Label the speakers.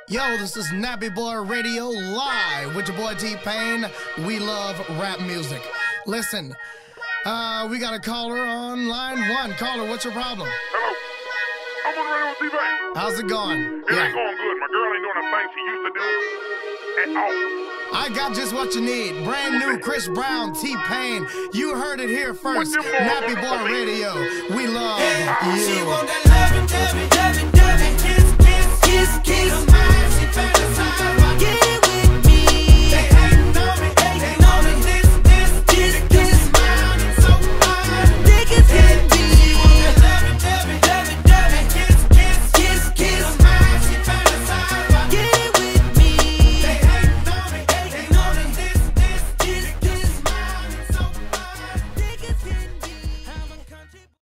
Speaker 1: Yo, this is Nappy Boy Radio live with your boy T-Pain. We love rap music. Listen, we got a caller on line 1. Caller, what's your problem?
Speaker 2: Hello. I'm on the radio with T-Pain.
Speaker 1: How's it going?
Speaker 2: It ain't going good. My girl ain't doing the thing she used to do at all.
Speaker 1: I got just what you need. Brand new Chris Brown, T-Pain. You heard it here first. Nappy Boy Radio. We love you.
Speaker 3: She want that loving, kiss, kiss, kiss.